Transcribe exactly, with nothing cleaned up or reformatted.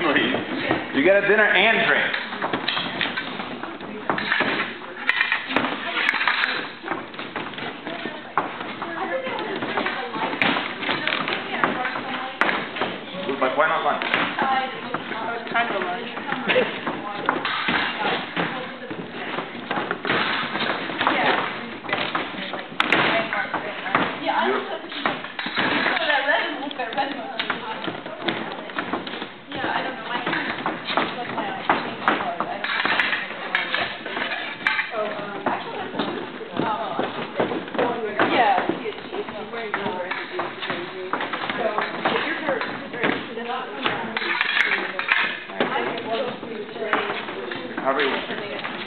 Please. You get a dinner and drink. But why not lunch? Oh, it's kind of a lunch. How are you?